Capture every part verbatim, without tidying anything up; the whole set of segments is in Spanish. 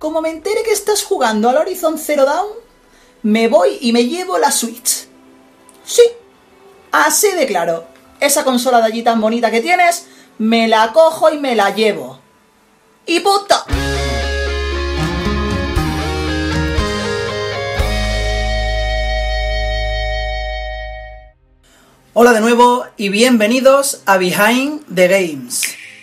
como me entere que estás jugando al Horizon Zero Dawn, me voy y me llevo la Switch. Sí, así de claro. Esa consola de allí tan bonita que tienes, me la cojo y me la llevo. ¡Y punto! Hola de nuevo y bienvenidos a Behind the Games.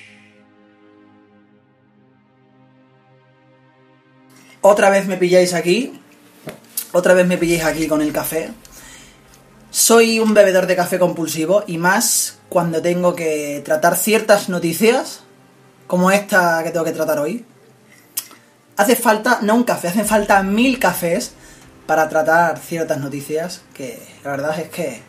Otra vez me pilláis aquí, otra vez me pilláis aquí con el café. Soy un bebedor de café compulsivo y más cuando tengo que tratar ciertas noticias, como esta que tengo que tratar hoy. Hace falta, no un café, hacen falta mil cafés para tratar ciertas noticias que la verdad es que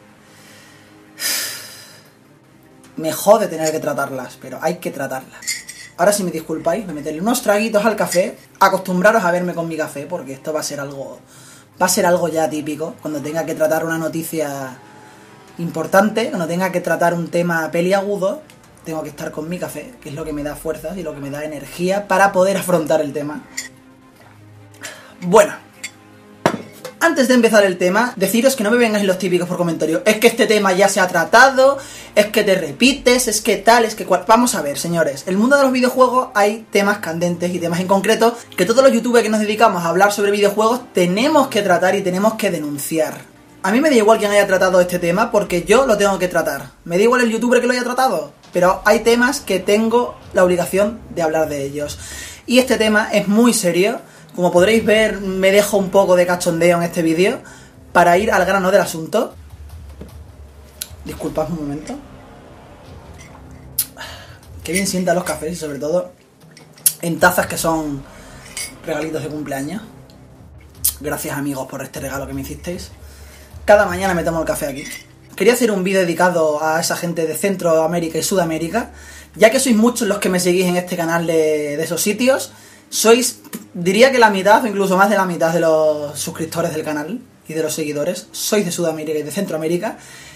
me jode tener que tratarlas, pero hay que tratarlas. Ahora, si me disculpáis, me meteré unos traguitos al café, acostumbraros a verme con mi café, porque esto va a ser algo, va a ser algo ya típico, cuando tenga que tratar una noticia importante, cuando tenga que tratar un tema peliagudo, tengo que estar con mi café, que es lo que me da fuerzas y lo que me da energía para poder afrontar el tema. Bueno, antes de empezar el tema, deciros que no me vengáis los típicos por comentarios. Es que este tema ya se ha tratado, es que te repites, es que tal, es que cual... Vamos a ver, señores. En el mundo de los videojuegos hay temas candentes y temas en concreto que todos los youtubers que nos dedicamos a hablar sobre videojuegos tenemos que tratar y tenemos que denunciar. A mí me da igual quien haya tratado este tema porque yo lo tengo que tratar. Me da igual el youtuber que lo haya tratado, pero hay temas que tengo la obligación de hablar de ellos. Y este tema es muy serio. Como podréis ver, me dejo un poco de cachondeo en este vídeo para ir al grano del asunto. Disculpad un momento. Qué bien sientan los cafés y sobre todo en tazas que son regalitos de cumpleaños. Gracias, amigos, por este regalo que me hicisteis. Cada mañana me tomo el café aquí. Quería hacer un vídeo dedicado a esa gente de Centroamérica y Sudamérica, ya que sois muchos los que me seguís en este canal de, de esos sitios. Sois, diría que la mitad, o incluso más de la mitad de los suscriptores del canal y de los seguidores, sois de Sudamérica y de Centroamérica.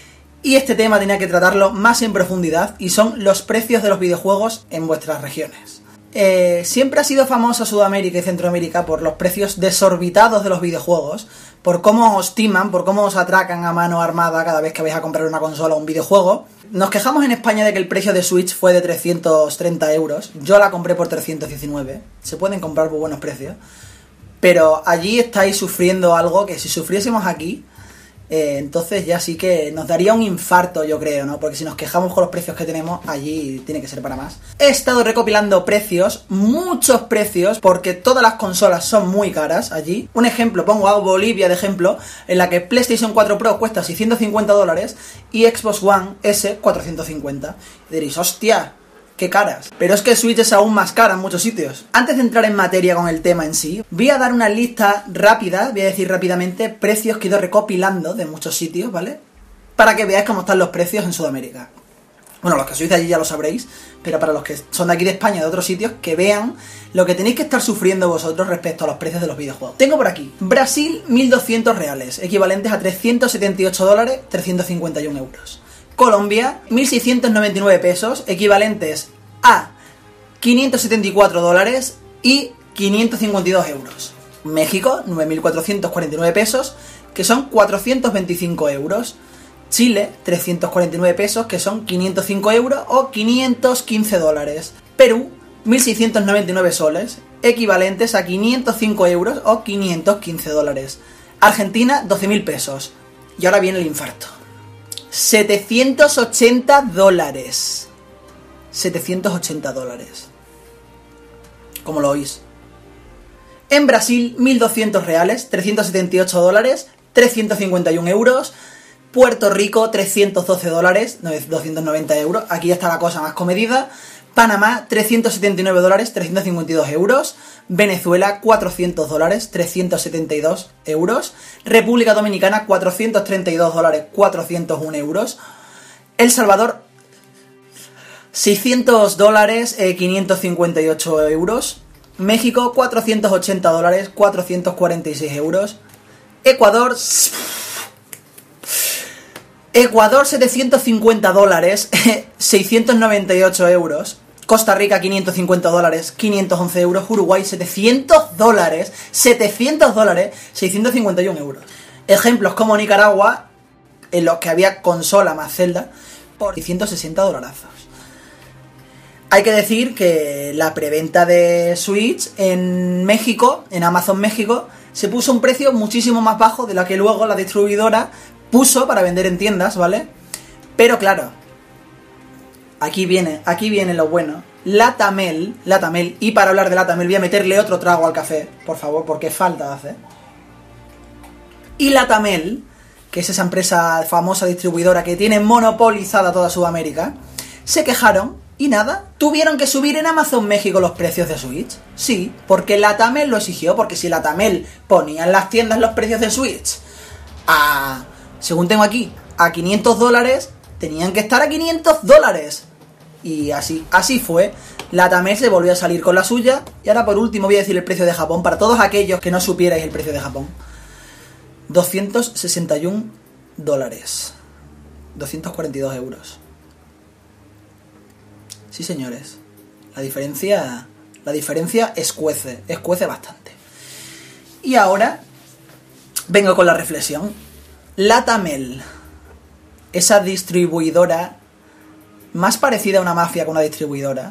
Y este tema tenía que tratarlo más en profundidad y son los precios de los videojuegos en vuestras regiones. Eh, siempre ha sido famosa Sudamérica y Centroamérica por los precios desorbitados de los videojuegos, por cómo os timan, por cómo os atracan a mano armada cada vez que vais a comprar una consola o un videojuego. Nos quejamos en España de que el precio de Switch fue de trescientos treinta euros. Yo la compré por trescientos diecinueve. Se pueden comprar por buenos precios. Pero allí estáis sufriendo algo que si sufriésemos aquí, eh, entonces ya sí que nos daría un infarto, yo creo, ¿no? Porque si nos quejamos con los precios que tenemos, allí tiene que ser para más. He estado recopilando precios, muchos precios, porque todas las consolas son muy caras allí. Un ejemplo, pongo a Bolivia de ejemplo, en la que PlayStation cuatro Pro cuesta seiscientos cincuenta dólares y Xbox One S cuatrocientos cincuenta. Y diréis, hostia, qué caras. Pero es que Switch es aún más cara en muchos sitios. Antes de entrar en materia con el tema en sí, voy a dar una lista rápida, voy a decir rápidamente precios que he ido recopilando de muchos sitios, ¿vale? Para que veáis cómo están los precios en Sudamérica. Bueno, los que sois de allí ya lo sabréis, pero para los que son de aquí de España, de otros sitios, que vean lo que tenéis que estar sufriendo vosotros respecto a los precios de los videojuegos. Tengo por aquí, Brasil, mil doscientos reales, equivalentes a trescientos setenta y ocho dólares, trescientos cincuenta y uno euros. Colombia, mil seiscientos noventa y nueve pesos, equivalentes a quinientos setenta y cuatro dólares y quinientos cincuenta y dos euros. México, nueve mil cuatrocientos cuarenta y nueve pesos, que son cuatrocientos veinticinco euros. Chile, trescientos cuarenta y nueve pesos, que son quinientos cinco euros o quinientos quince dólares. Perú, mil seiscientos noventa y nueve soles, equivalentes a quinientos cinco euros o quinientos quince dólares. Argentina, doce mil pesos. Y ahora viene el infarto. setecientos ochenta dólares. setecientos ochenta dólares. Como lo oís. En Brasil, mil doscientos reales, trescientos setenta y ocho dólares, trescientos cincuenta y uno euros. Puerto Rico, trescientos doce dólares, doscientos noventa euros. Aquí ya está la cosa más comedida. Panamá, trescientos setenta y nueve dólares, trescientos cincuenta y dos euros. Venezuela, cuatrocientos dólares, trescientos setenta y dos euros. República Dominicana, cuatrocientos treinta y dos dólares, cuatrocientos uno euros. El Salvador, seiscientos dólares, eh, quinientos cincuenta y ocho euros. México, cuatrocientos ochenta dólares, cuatrocientos cuarenta y seis euros. Ecuador... Ecuador, setecientos cincuenta dólares, seiscientos noventa y ocho euros. Costa Rica quinientos cincuenta dólares, quinientos once euros. Uruguay setecientos dólares, setecientos dólares, seiscientos cincuenta y uno euros. Ejemplos como Nicaragua, en los que había consola más Zelda, por ciento sesenta dolarazos. Hay que decir que la preventa de Switch en México, en Amazon México, se puso un precio muchísimo más bajo de lo que luego la distribuidora puso para vender en tiendas, ¿vale? Pero claro, aquí viene, aquí viene lo bueno. Latamel, Latamel, y para hablar de Latamel voy a meterle otro trago al café, por favor, porque falta de hacer. Y Latamel, que es esa empresa famosa distribuidora que tiene monopolizada toda Sudamérica, se quejaron y nada, tuvieron que subir en Amazon México los precios de Switch. Sí, porque Latamel lo exigió, porque si Latamel ponía en las tiendas los precios de Switch a, según tengo aquí, a quinientos dólares, tenían que estar a quinientos dólares. Y así, así fue. Latamel se volvió a salir con la suya. Y ahora por último voy a decir el precio de Japón, para todos aquellos que no supierais el precio de Japón. doscientos sesenta y uno dólares. doscientos cuarenta y dos euros. Sí, señores. La diferencia... La diferencia escuece. Escuece bastante. Y ahora... vengo con la reflexión. Latamel. Esa distribuidora... más parecida a una mafia que una distribuidora...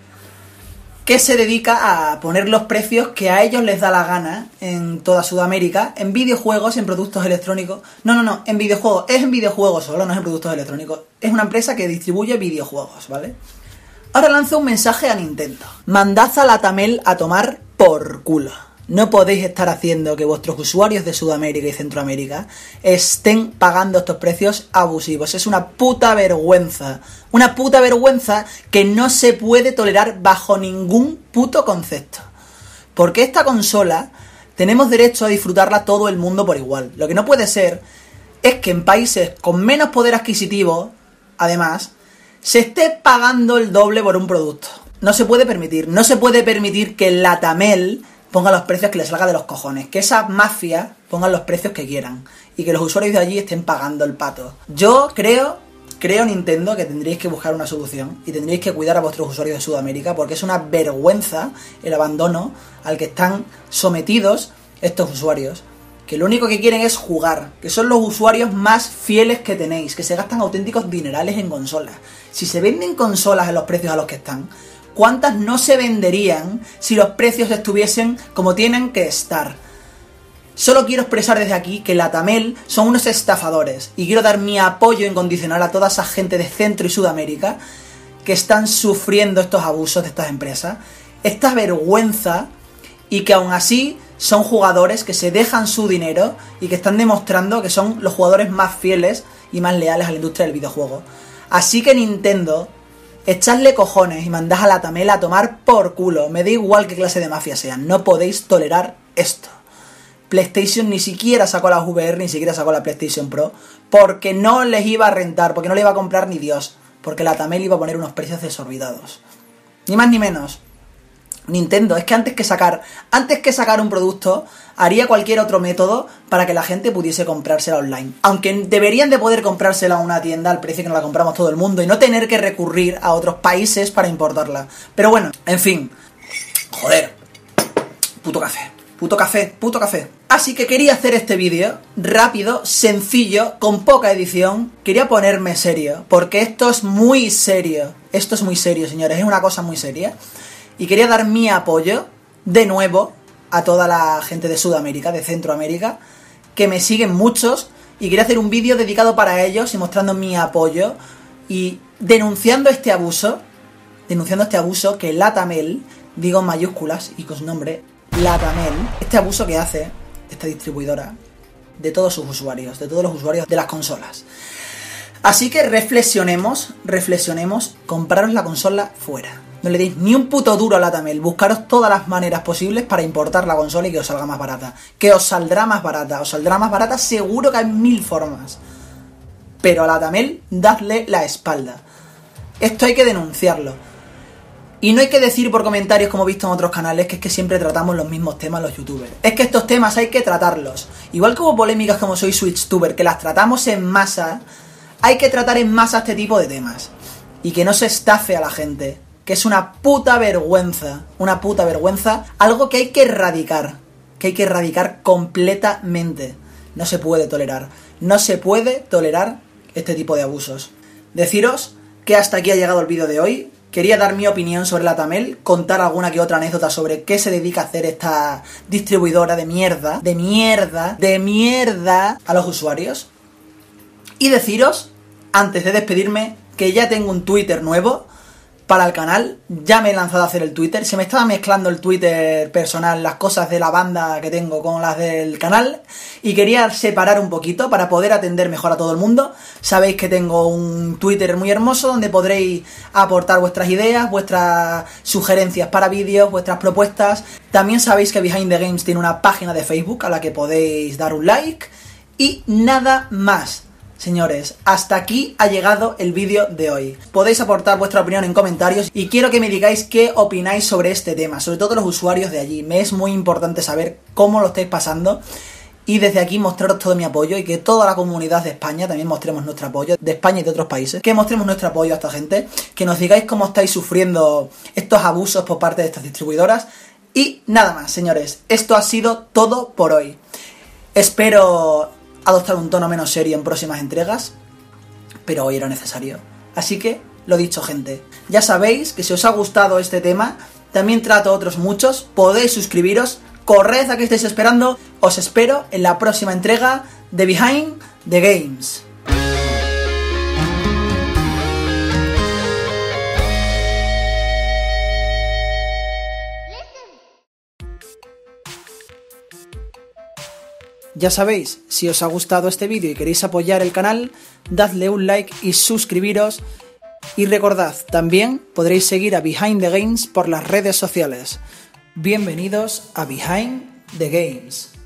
que se dedica a poner los precios que a ellos les da la gana en toda Sudamérica, en videojuegos, en productos electrónicos. No, no, no, en videojuegos. Es en videojuegos solo, no es en productos electrónicos. Es una empresa que distribuye videojuegos, ¿vale? Ahora lanzo un mensaje a Nintendo. Mandad a Latamel a tomar por culo. No podéis estar haciendo que vuestros usuarios de Sudamérica y Centroamérica estén pagando estos precios abusivos. Es una puta vergüenza. Una puta vergüenza que no se puede tolerar bajo ningún puto concepto. Porque esta consola tenemos derecho a disfrutarla todo el mundo por igual. Lo que no puede ser es que en países con menos poder adquisitivo, además, se esté pagando el doble por un producto. No se puede permitir. No se puede permitir que Latamel ponga los precios que les salga de los cojones. Que esa mafia pongan los precios que quieran. Y que los usuarios de allí estén pagando el pato. Yo creo, creo Nintendo, que tendréis que buscar una solución. Y tendréis que cuidar a vuestros usuarios de Sudamérica. Porque es una vergüenza el abandono al que están sometidos estos usuarios. Que lo único que quieren es jugar. Que son los usuarios más fieles que tenéis. Que se gastan auténticos dinerales en consolas. Si se venden consolas en los precios a los que están, ¿cuántas no se venderían si los precios estuviesen como tienen que estar? Solo quiero expresar desde aquí que Latamel son unos estafadores y quiero dar mi apoyo incondicional a toda esa gente de Centro y Sudamérica que están sufriendo estos abusos de estas empresas, esta vergüenza, y que aún así son jugadores que se dejan su dinero y que están demostrando que son los jugadores más fieles y más leales a la industria del videojuego. Así que Nintendo, echadle cojones y mandad a Latamel a tomar por culo. Me da igual qué clase de mafia sean. No podéis tolerar esto. PlayStation ni siquiera sacó la V R, ni siquiera sacó la PlayStation Pro, porque no les iba a rentar, porque no le iba a comprar ni Dios. Porque Latamel iba a poner unos precios desorbitados. Ni más ni menos. Nintendo, es que antes que sacar antes que sacar un producto, haría cualquier otro método para que la gente pudiese comprársela online. Aunque deberían de poder comprársela a una tienda al precio que nos la compramos todo el mundo y no tener que recurrir a otros países para importarla. Pero bueno, en fin. Joder. Puto café. Puto café. Puto café. Así que quería hacer este vídeo rápido, sencillo, con poca edición. Quería ponerme serio, porque esto es muy serio. Esto es muy serio, señores. Es una cosa muy seria. Y quería dar mi apoyo, de nuevo, a toda la gente de Sudamérica, de Centroamérica, que me siguen muchos, y quería hacer un vídeo dedicado para ellos y mostrando mi apoyo y denunciando este abuso, denunciando este abuso que Latamel, digo en mayúsculas y con su nombre, Latamel, este abuso que hace esta distribuidora de todos sus usuarios, de todos los usuarios de las consolas. Así que reflexionemos, reflexionemos, compraros la consola fuera. No le deis ni un puto duro a Latamel. Buscaros todas las maneras posibles para importar la consola y que os salga más barata. Que os saldrá más barata. Os saldrá más barata seguro que hay mil formas. Pero a Latamel, dadle la espalda. Esto hay que denunciarlo. Y no hay que decir por comentarios, como he visto en otros canales, que es que siempre tratamos los mismos temas los youtubers. Es que estos temas hay que tratarlos. Igual que hubo polémicas como soy SwitchTuber, que las tratamos en masa, hay que tratar en masa este tipo de temas. Y que no se estafe a la gente. que es una puta vergüenza, una puta vergüenza, algo que hay que erradicar, que hay que erradicar completamente. No se puede tolerar, no se puede tolerar este tipo de abusos. Deciros que hasta aquí ha llegado el vídeo de hoy. Quería dar mi opinión sobre la Tamel, contar alguna que otra anécdota sobre qué se dedica a hacer esta distribuidora de mierda, de mierda, de mierda a los usuarios. Y deciros, antes de despedirme, que ya tengo un Twitter nuevo para el canal. Ya me he lanzado a hacer el Twitter. Se me estaba mezclando el Twitter personal, las cosas de la banda que tengo con las del canal, y quería separar un poquito para poder atender mejor a todo el mundo. Sabéis que tengo un Twitter muy hermoso donde podréis aportar vuestras ideas, vuestras sugerencias para vídeos, vuestras propuestas. También sabéis que Behind the Games tiene una página de Facebook a la que podéis dar un like. Y nada más. Señores, hasta aquí ha llegado el vídeo de hoy. Podéis aportar vuestra opinión en comentarios y quiero que me digáis qué opináis sobre este tema, sobre todo los usuarios de allí. Me es muy importante saber cómo lo estáis pasando y desde aquí mostraros todo mi apoyo, y que toda la comunidad de España también mostremos nuestro apoyo, de España y de otros países, que mostremos nuestro apoyo a esta gente, que nos digáis cómo estáis sufriendo estos abusos por parte de estas distribuidoras. Y nada más, señores, esto ha sido todo por hoy. Espero adoptar un tono menos serio en próximas entregas, pero hoy era necesario. Así que, lo dicho, gente, ya sabéis que si os ha gustado este tema, también trato otros muchos, podéis suscribiros, corred a que estáis esperando, os espero en la próxima entrega de Behind the Games. Ya sabéis, si os ha gustado este vídeo y queréis apoyar el canal, dadle un like y suscribiros. Y recordad, también podréis seguir a Behind the Games por las redes sociales. Bienvenidos a Behind the Games.